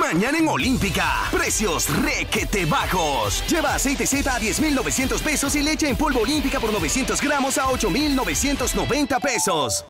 Mañana en Olímpica, precios requete bajos. Lleva aceite Z a 10,900 pesos y leche en polvo Olímpica por 900 gramos a 8,990 pesos.